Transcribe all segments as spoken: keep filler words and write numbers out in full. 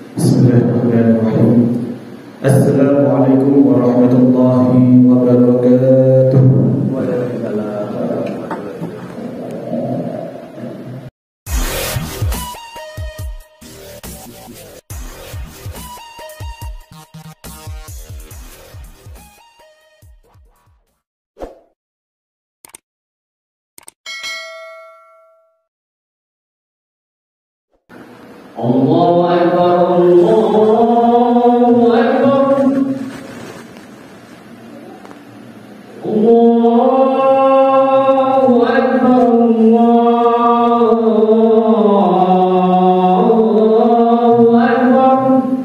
Bismillahirrahmanirrahim. Assalamualaikum warahmatullahi wabarakatuh. Allahu Akbar, Allahu Akbar, Allahu Akbar, Allahu Akbar.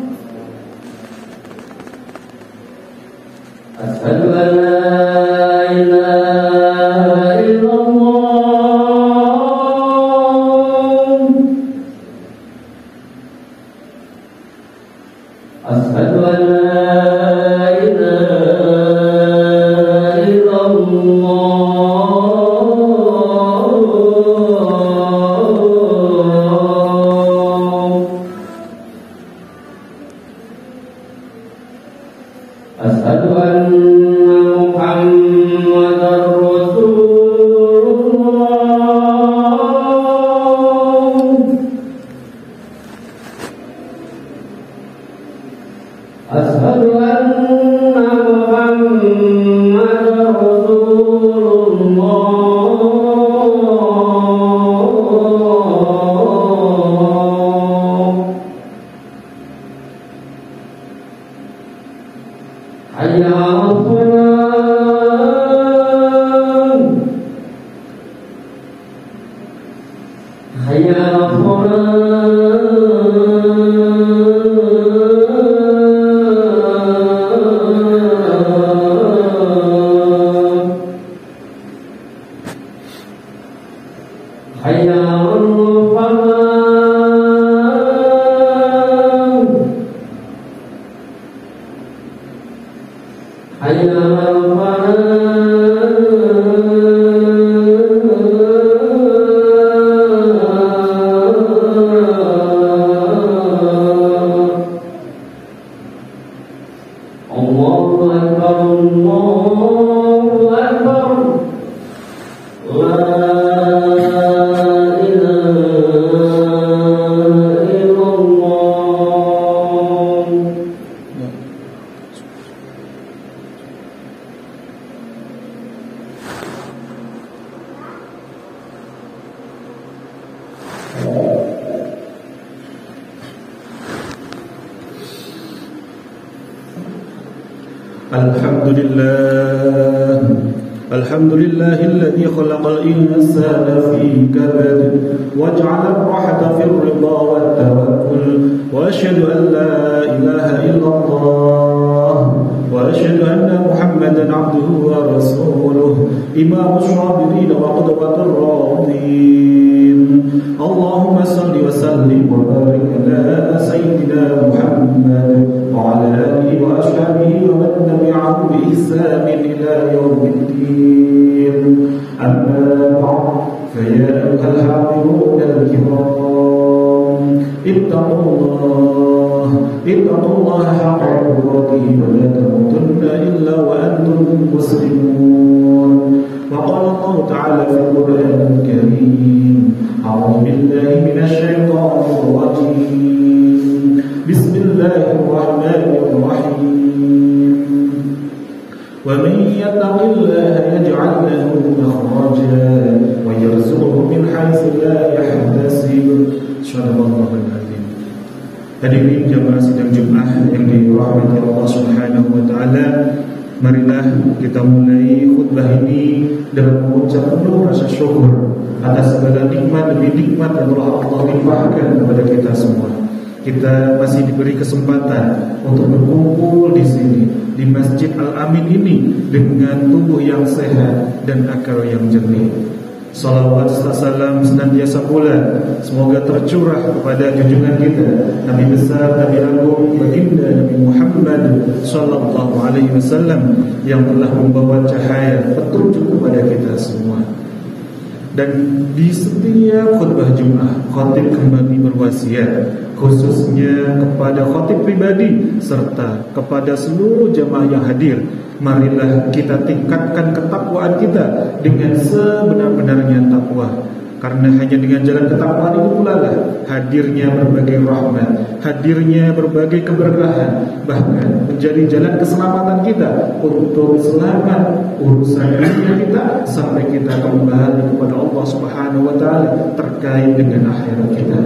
Asyhadu an la ilaha illallah. Asyhadu an la ilaha illallah. Asyhadu anna Muhammadar Rasulullah. Asyhadu anna Muhammadar Rasulullah. Hayya 'alal falah, hayya 'alal falah. Hayya 'alal falah, hayya 'alal falah. Allahu Akbar, Allahu Akbar. La Alhamdulillah, Alhamdulillahilladzi khalaqal insana fi kabad wa ja'ala ar-rahata fil ridha wat tawakkul wa asyhadu an la ilaha illallah wa asyhadu anna Muhammadan 'abduhu wa rasuluh imamus sabirin wa qudwatur radin. Allahumma salli wa sallim wa barik ala sayyidina Muhammad wa ala alihi wa ashabihi wa man tabi'ahum bi ihsan ila yaumiddin. Amma ba'd, fa ya ayyuhal hadirun al-kiram, ittaqullah ittaqullah haqqa tuqatih wa la tamutunna illa wa antum muslimun. Wa qala Allah ta'ala fil Qur'anil Karim, a'udzu billahi minasy syaithanir rajim. Bismillahirrahmanirrahim. Wa man yattaqillaha yaj'al lahu makhraja wa yarzuqhu min haitsu la yahtasib. Shadaqallahul azim. Hadirin jamaah sidang Jumat yang dirahmati Allah Subhanahu wa taala, marilah kita mulai khutbah ini dengan mengucap penuh rasa syukur atas segala nikmat demi nikmat yang telah Allah limpahkan kepada kita semua. Kita masih diberi kesempatan untuk berkumpul di sini di Masjid Al-Amin ini dengan tubuh yang sehat dan akal yang jernih. Salawat serta salam senantiasa pula semoga tercurah kepada junjungan kita Nabi besar, Nabi agung, baginda Nabi Muhammad sallallahu alaihi wasallam yang telah membawa cahaya petunjuk kepada kita semua. Dan di setiap khutbah Jumat, khatib kembali berwasiat khususnya kepada khatib pribadi serta kepada seluruh jamaah yang hadir. Marilah kita tingkatkan ketakwaan kita dengan sebenar-benarnya takwa. Karena hanya dengan jalan ketakwaan itu pula lah hadirnya berbagai rahmat, hadirnya berbagai keberkahan, bahkan menjadi jalan keselamatan kita untuk selamat urusan dunia kita sampai kita kembali kepada Allah Subhanahu wa taala terkait dengan akhirat kita.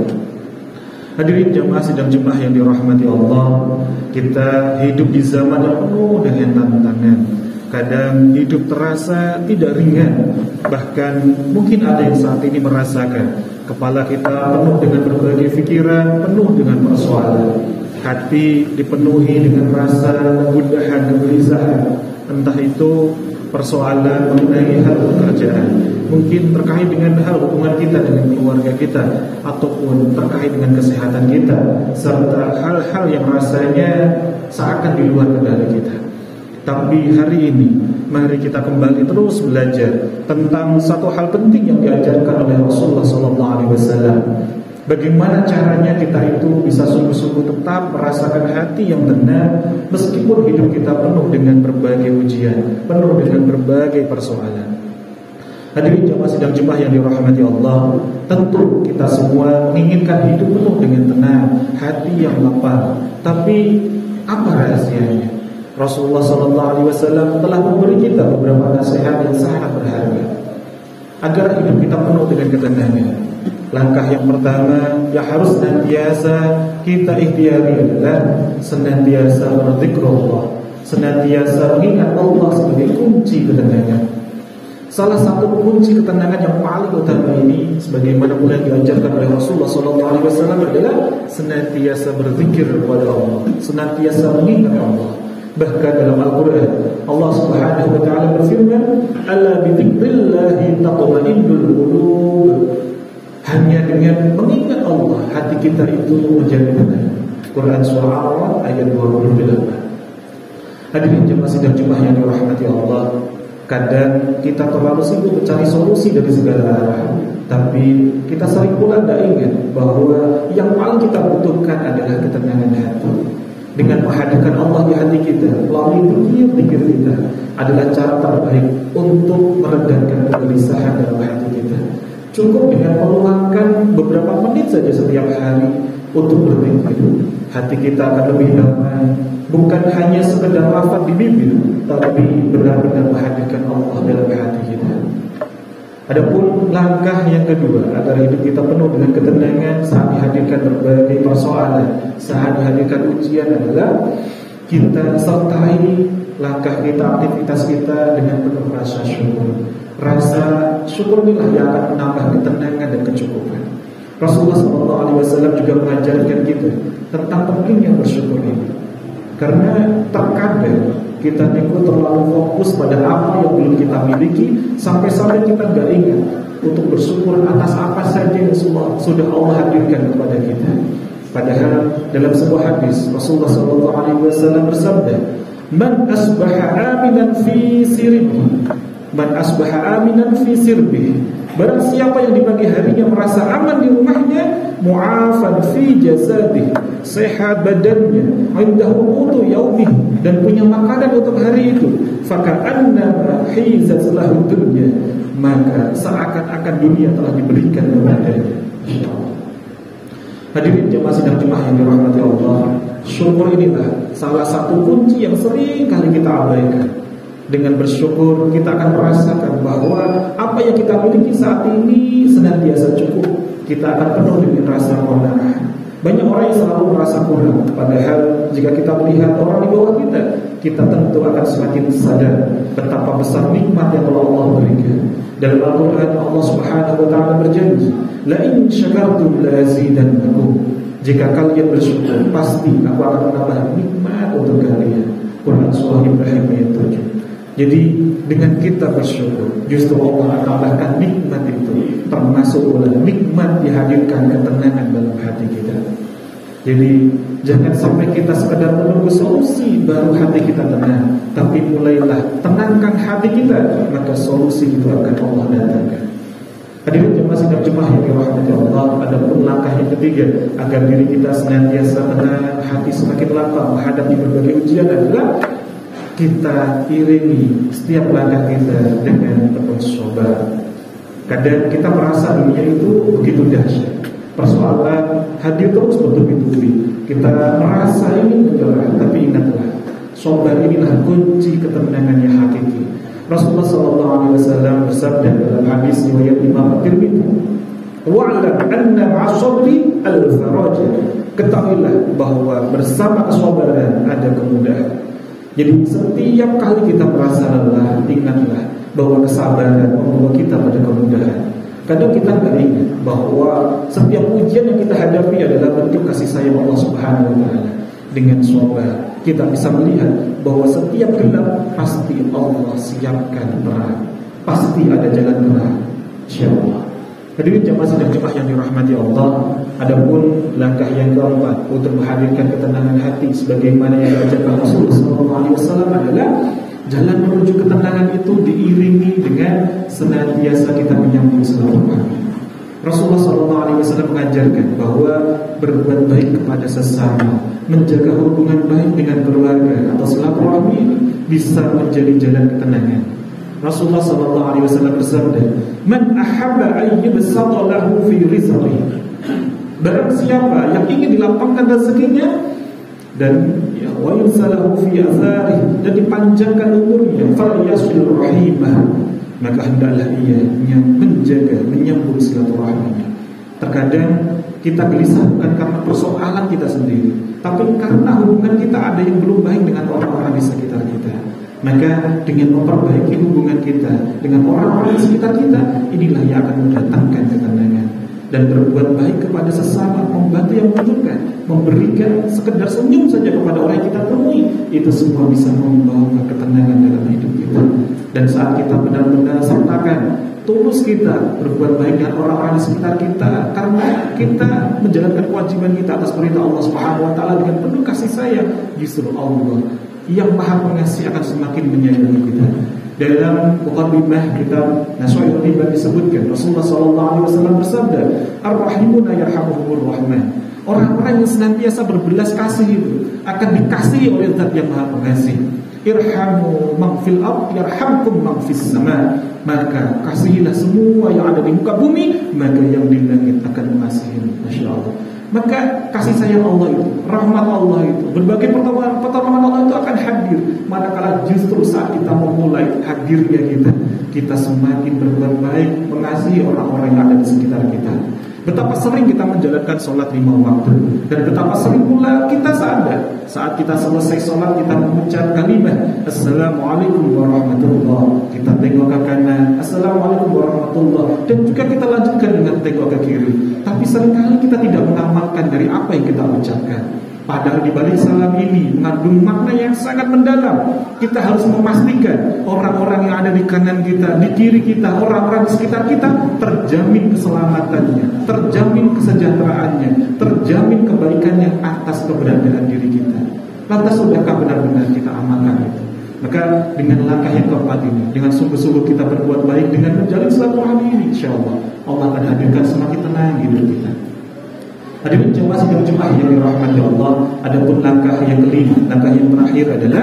Hadirin jamaah sidang Jumat yang dirahmati Allah, kita hidup di zaman yang penuh dengan tantangan. Kadang hidup terasa tidak ringan. Bahkan mungkin ada yang saat ini merasakan kepala kita penuh dengan berbagai pikiran, penuh dengan persoalan. Hati dipenuhi dengan rasa gundahan dan gelisah. Entah itu persoalan mengenai hal pekerjaan, mungkin terkait dengan hal hubungan kita dengan keluarga kita, ataupun terkait dengan kesehatan kita, serta hal-hal yang rasanya seakan di luar kendali kita. Tapi hari ini mari kita kembali terus belajar tentang satu hal penting yang diajarkan oleh Rasulullah shallallahu alaihi wasallam. Bagaimana caranya kita itu bisa sungguh-sungguh tetap merasakan hati yang tenang meskipun hidup kita penuh dengan berbagai ujian, penuh dengan berbagai persoalan. Hadirin jamaah sidang Jumat yang dirahmati Allah, tentu kita semua menginginkan hidup penuh dengan tenang, hati yang lapang. Tapi apa rahasianya? Rasulullah shallallahu alaihi wasallam telah memberi kita beberapa nasihat yang sangat berharga agar hidup kita penuh dengan ketenangan. Langkah yang pertama yang harus senantiasa kita ikhtiari adalah senantiasa berzikrullah, senantiasa mengingat Allah sebagai kunci ketenangan. Salah satu kunci ketenangan yang paling utama ini, sebagaimana pula diajarkan oleh Rasulullah shallallahu alaihi wasallam, adalah senantiasa berzikir kepada Allah, senantiasa mengingat Allah. Bahkan dalam Al-Quran Allah Subhanahu wa ta'ala berfirman, "Ala bi dzikrillahi tatma'innul qulub." Hanya dengan mengingat Allah hati kita itu menjadi tenang. Quran surah Al-A'raf ayat dua puluh delapan. Hadirin jemaah sidang Jumat yang dirahmati Allah, kadang kita terlalu sibuk mencari solusi dari segala arah, tapi kita sering pula tidak ingat bahwa yang paling kita butuhkan adalah ketenangan hati. Dengan menghadirkan Allah di hati kita melalui zikir kita adalah cara terbaik untuk meredakan kegelisahan dalam hati kita. Cukup dengan meluangkan beberapa menit saja setiap hari untuk berzikir, hati kita akan lebih damai. Bukan hanya sekedar lafaz di bibir, tapi benar-benar menghadirkan Allah dalam hati kita. Adapun langkah yang kedua agar hidup kita penuh dengan ketenangan saat dihadirkan berbagai persoalan, saat dihadirkan ujian, adalah kita sertai langkah kita, aktivitas kita dengan penuh rasa syukur. Rasa syukur inilah yang akan menambah ketenangan dan kecukupan. Rasulullah shallallahu alaihi wasallam juga mengajarkan kita tentang pentingnya bersyukur ini. Karena terkadang kita itu terlalu fokus pada apa yang belum kita miliki, sampai-sampai kita gak ingat untuk bersyukur atas apa saja yang sudah Allah hadirkan kepada kita. Padahal dalam sebuah hadis Rasulullah shallallahu alaihi wasallam bersabda, "Man asbaha aminan fi sirbihi, man asbaha aminan fi sirbihi." Barang siapa yang di pagi harinya merasa aman di rumahnya, mu'afan fi jasadihi, sehat badannya, indahu qutu yaumih, dan punya makanan untuk hari itu, faka'annama hizat lahu dunya, maka seakan-akan dunia telah diberikan kepadanya. Insyaallah. Hadirin jemaah sidang Jumat yang dirahmati Allah, syukur inilah salah satu kunci yang sering kali kita abaikan. Dengan bersyukur kita akan merasakan bahwa apa yang kita miliki saat ini senantiasa cukup. Kita akan penuh dengan rasa qanaah. Banyak orang yang selalu merasa kurang, padahal jika kita melihat orang di bawah kita, kita tentu akan semakin sadar betapa besar nikmat yang telah Allah berikan. Dalam Al-Quran Allah Subhanahu wa ta'ala berjanji, "La in syakartum la azidannakum." Jika kalian bersyukur, pasti aku akan menambah nikmat untuk kalian. Quran surah Ibrahim ayat tujuh. Jadi dengan kita bersyukur, justru Allah akan tambahkan nikmat itu, termasuk pula nikmat dihadirkan ketenangan dalam hati kita. Jadi jangan sampai kita sekedar menunggu solusi baru hati kita tenang, tapi mulailah tenangkan hati kita, maka solusi itu akan Allah datangkan. Hadirin jemaah sidang Jumat yang dirahmati Allah, ada pun langkah yang ketiga agar diri kita senantiasa tenang, hati semakin lapang menghadapi berbagai ujian adalah kita iringi setiap langkah kita dengan penuh sabar. Kadang kita merasa dunia itu begitu dahsyat, persoalan hadir terus bertubi-tubi, kita merasa ingin menyerah, tapi ingatlah, sabar inilah kunci ketenangan yang hakiki. Rasulullah sallallahu alaihi wasallam bersabda dalam hadis riwayat Imam At-Tirmidzi, "Wa'lam anna ma'as-sabri al-faraj." Ketahuilah bahwa bersama kesabaran ada kemudahan. Jadi setiap kali kita merasa lelah, ingatlah bahwa kesabaran membawa kita pada kemudahan. Kadang kita nggak ingat bahwa setiap ujian yang kita hadapi adalah bentuk kasih sayang Allah Subhanahu wa taala. Dengan sabar kita bisa melihat bahwa setiap gelap pasti Allah siapkan terang, pasti ada jalan terang, insyaallah. Hadirin jemaah sidang Jumat yang dirahmati Allah, adapun langkah yang keempat untuk menghadirkan ketenangan hati sebagaimana yang diajarkan Rasulullah sallallahu alaihi wasallam adalah jalan menuju ketenangan itu diiringi dengan senantiasa kita menyambung silaturahmi. Rasulullah sallallahu alaihi wasallam mengajarkan bahwa berbuat baik kepada sesama, menjaga hubungan baik dengan keluarga atau silaturahmi ini bisa menjadi jalan ketenangan. Rasulullah sallallahu alaihi wasallam bersabda, "Man ahabba an yubsata lahu fi rizqihi." Barang siapa yang ingin dilapangkan rezekinya dan ya wa yunsalahu fi atharihi, dan dipanjangkan umurnya, falyasil rahimah, maka hendaklah ia yang menjaga, menyambung silaturahminya. Terkadang kita gelisah bukan karena persoalan kita sendiri, tapi karena hubungan kita ada yang belum baik dengan orang-orang di sekitar kita. Maka dengan memperbaiki hubungan kita dengan orang-orang di sekitar kita, inilah yang akan mendatangkan ketenangan. Dan berbuat baik kepada sesama, membantu yang membutuhkan, memberikan sekedar senyum saja kepada orang yang kita temui, itu semua bisa membawa ketenangan dalam hidup kita. Dan saat kita benar-benar sertakan tulus kita berbuat baik dengan orang-orang di sekitar kita, karena kita menjalankan kewajiban kita atas perintah Allah Subhanahu wa taala dengan penuh kasih sayang, justru Allah yang Maha Pengasih akan semakin menyayangi kita. Dalam muqaddimah kitab Nashai'ul Iman disebutkan Rasulullah sallallahu alaihi wasallam bersabda, "Ar-rahimuna yarhamuhumur rahman." Orang-orang yang senantiasa berbelas kasih itu akan dikasihi oleh Zat yang Maha Pengasih. Irhamu man fil ard yarhamkum man fis sama. Maka kasihilah semua yang ada di muka bumi, maka yang di langit akan mengasihi. Masyaallah. Maka kasih sayang Allah itu, rahmat Allah itu, berbagai pertolongan, pertolongan Allah itu akan hadir manakala justru saat kita memulai hadirnya kita, kita semakin berbuat baik, mengasihi orang-orang yang ada di sekitar kita. Betapa sering kita menjalankan sholat lima waktu, dan betapa sering pula kita sadar saat kita selesai sholat kita mengucap kalimat Assalamualaikum warahmatullahi, kita tengok ke kanan, Assalamualaikum warahmatullahi, dan juga kita lanjutkan dengan tengok ke kiri. Tapi seringkali kita tidak mengamalkan dari apa yang kita ucapkan. Padahal di balik salam ini mengandung makna yang sangat mendalam. Kita harus memastikan orang-orang yang ada di kanan kita, di kiri kita, orang-orang di sekitar kita terjamin keselamatannya, terjamin kesejahteraannya, terjamin kebaikannya atas keberadaan diri kita. Lantas sudahkah benar-benar kita amalkan itu? Maka dengan langkah yang keempat ini, dengan sungguh-sungguh kita berbuat baik dengan menjalin silaturahmi ini, insyaallah Allah akan hadirkan semakin tenang hidup kita. Hadirin jemaah sidang Jumat yang dirahmati Allah, adapun langkah yang kelima, langkah yang terakhir adalah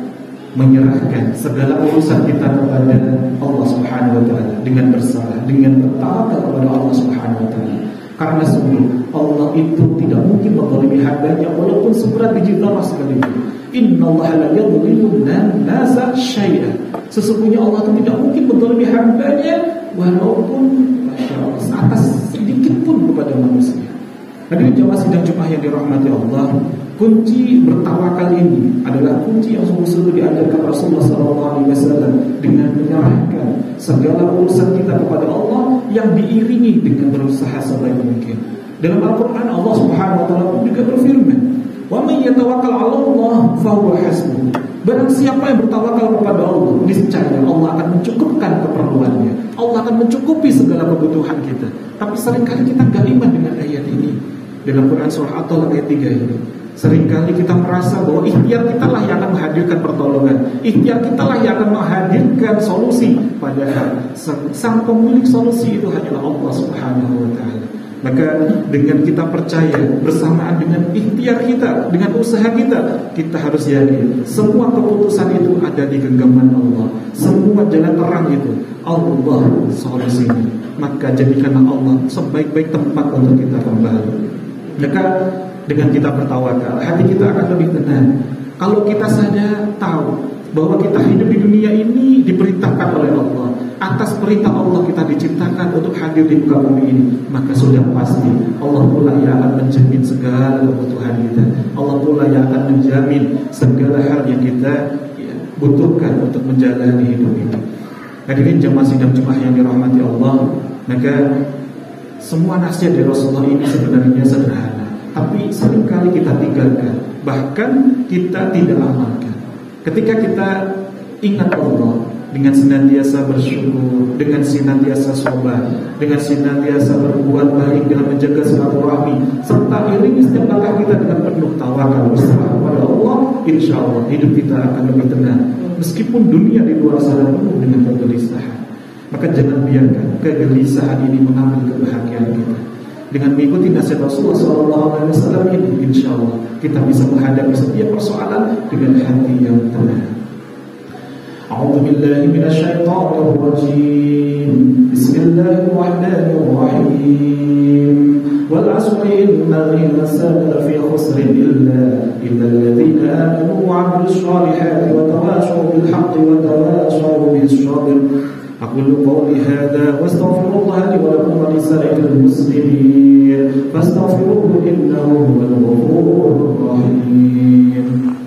menyerahkan segala urusan kita kepada Allah Subhanahu wa taala dengan bersalah, dengan bertawakal kepada Allah Subhanahu wa taala. Karena sungguh Allah itu tidak mungkin menzalimi hambanya walaupun seberat biji zarah sekalipun. Innallaha la yadhlimu an-nasa syai'an. Sesungguhnya Allah itu tidak mungkin menzalimi hambanya walaupun masyaallah atas sedikit pun kepada manusia. Hadirin jemaah sidang Jumat yang dirahmati Allah, kunci bertawakal ini adalah kunci yang sungguh-sungguh diajarkan Rasulullah sallallahu alaihi wasallam dengan menyerahkan segala urusan kita kepada Allah yang diiringi dengan berusaha sebaik mungkin. Dalam Al-Qur'an Allah Subhanahu wa taala juga berfirman, "Wa may yatawakkal 'ala Allah fa huwa hasbuh." Barang siapa yang bertawakal kepada Allah, niscaya Allah akan mencukupkan keperluannya. Allah akan mencukupi segala kebutuhan kita. Tapi seringkali kita enggak iman dengan ayat ini. Dalam Quran surah At-Talaq ayat tiga ini, Seringkali kita merasa bahwa ikhtiar kita lah yang akan menghadirkan pertolongan, ikhtiar kita lah yang akan menghadirkan solusi. Padahal sang, sang pemilik solusi itu hanyalah Allah Subhanahu wa Ta'ala. Maka dengan kita percaya bersamaan dengan ikhtiar kita, dengan usaha kita, kita harus yakin semua keputusan itu ada di genggaman Allah. Semua jalan terang itu Allah solusinya. Maka jadikanlah Allah sebaik-baik tempat untuk kita kembali. Maka dengan kita bertawakal, hati kita akan lebih tenang. Kalau kita saja tahu bahwa kita hidup di dunia ini diperintahkan oleh Allah, atas perintah Allah kita diciptakan untuk hadir di muka bumi ini, maka sudah pasti Allah pula yang akan menjamin segala kebutuhan kita. Allah pula yang akan menjamin segala hal yang kita ya, butuhkan untuk menjalani hidup ini. Hadirin jemaah sidang Jumat yang dirahmati Allah, maka semua nasihat dari Rasulullah ini sebenarnya sederhana, tapi seringkali kita tinggalkan, bahkan kita tidak amalkan. Ketika kita ingat Allah dengan senantiasa bersyukur, dengan senantiasa sabar, dengan senantiasa berbuat baik, dengan menjaga silaturahmi, serta iringi setiap langkah kita dengan penuh tawakal berserah kepada Allah, insya Allah hidup kita akan lebih tenang. Meskipun dunia di luar sana penuh dengan kegelisahan, maka jangan biarkan kegelisahan ini mengambil kebahagiaan kita. Dengan mengikuti nasihat Rasulullah shallallahu alaihi wasallam ini, insya Allah kita bisa menghadapi setiap persoalan dengan hati yang tenang. A'udzu billahi minasyaitonir rajim. Bismillahirrahmanirrahim. Wal 'asri innal insana lafi khusrin illa illal ladzina amanu wa 'amilus shalihati wa tawashaw bil haqqi wa tawashaw bis sabr. أقول قولي هذا واستغفر الله لي ولكم ولسائر المسلمين فاستغفروه إنه هو الغفور الرحيم.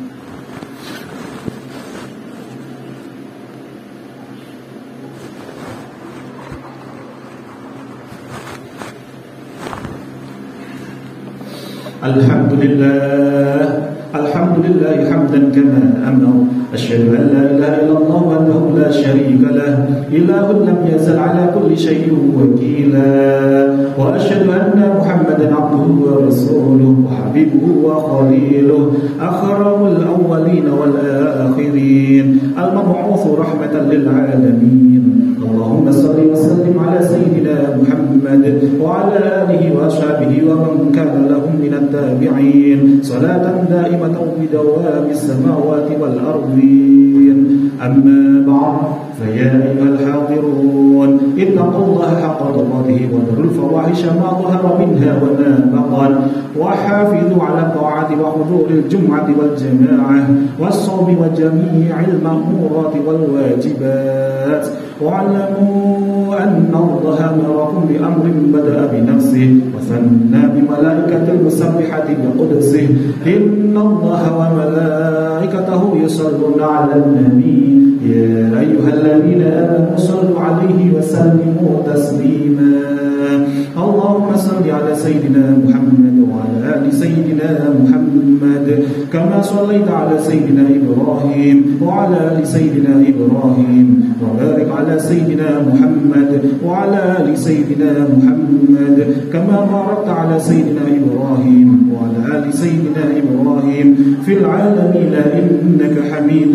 الحمد لله الحمد لله حمدا كما أمر. أشهد أن لا إله إلا الله وحده لا شريك له إله لم يزل على كل شيء وكيلا. وأشهد أن محمدا عبده ورسوله وحبيبه وخليله أكرم الأولين والآخرين المبعوث رحمة للعالمين. اللهم صل وسلم على سيدنا محمد وعلى آله وأصحابه ومن كان لهم من التابعين صلاة دائمة بدوام السماوات والأرضين. أما بعد فيا أيها الحاضرون اتقوا الله حق تقاته وذروا الفواحش ما ظهر منها وما بطن وحافظوا على الطاعات وحضور الجمعة والجماعة والصوم وجميع المأمورات والواجبات. واعلموا أن الله أمركم بأمر بدأ بنفسه وثنى بملائكة المسبحة بقدسه إن الله وملائكته يصلون على النبي يا أيها الذين آمنوا صلوا عليه وسلموا تسليما. اللهم صل على سيدنا محمد وعلى آل سيدنا محمد كما صليت على سيدنا إبراهيم وعلى آل سيدنا إبراهيم وبارك على سيدنا محمد وعلى آل سيدنا محمد كما باركت على سيدنا إبراهيم وعلى آل سيدنا إبراهيم في العالمين إنك حميد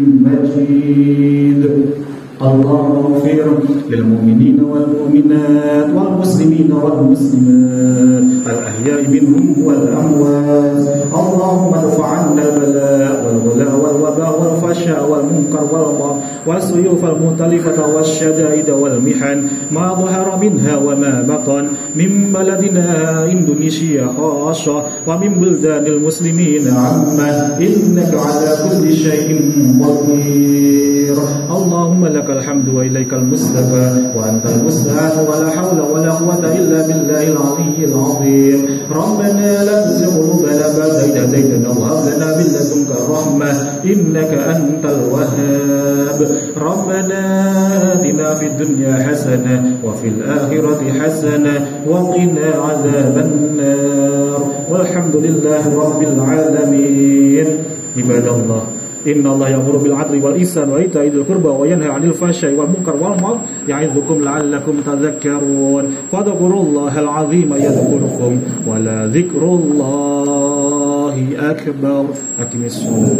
مجيد. اللهم اغفر للمؤمنين والمؤمنات والمسلمين والمسلمات الأحياء منهم والأموات. اللهم ارفع عنا البلاء والغلاء والوباء والفحشاء والمنكر والبغي والسيوف المختلفة والشدائد والمحن ما ظهر منها وما بطن من بلدنا إندونيسيا خاصة ومن بلدان المسلمين عامة إنك على كل شيء قدير. اللهم لك الحمد وإليك المستكى وأنت المستعان ولا حول ولا قوة إلا بالله العلي العظيم. ربنا لا تزغ قلوبنا بعد إذ هديتنا وهب لنا من لدنك الرحمة إنك أنت الوهاب. ربنا آتنا في الدنيا حسنة وفي الآخرة حسنة وقنا عذاب النار والحمد لله رب العالمين. عباد الله إن الله يأمر بالعدل والإحسان وإيتاء ذي القربى وينهى عن الفحشاء والمنكر والبغي يعظكم لعلكم تذكرون. فاذكروا الله العظيم يذكركم ولذكر الله أكبر أقم الصلاة.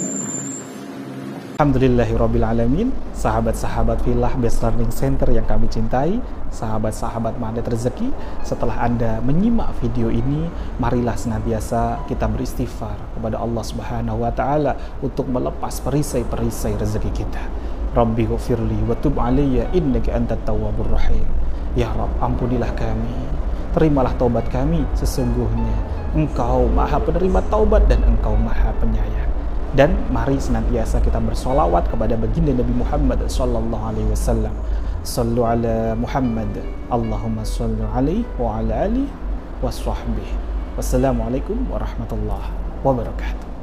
Alhamdulillahirrabbilalamin. Sahabat-sahabat Filah Best Learning Center yang kami cintai, sahabat-sahabat Magnet Rezeki, setelah Anda menyimak video ini, marilah senantiasa kita beristighfar kepada Allah Subhanahu wa taala untuk melepas perisai-perisai rezeki kita. Rabbi ghfirli wa tub alayya innaka antat tawwabur rahim. Ya Rabb, ampunilah kami, terimalah taubat kami, sesungguhnya Engkau Maha penerima taubat dan Engkau Maha penyayang. Dan mari senantiasa kita bersolawat kepada baginda Nabi Muhammad sallallahu alaihi wasallam. Sallu ala Muhammad. Allahumma salli alaihi wa ala alihi wa sahbihi. Wassalamualaikum warahmatullahi wabarakatuh.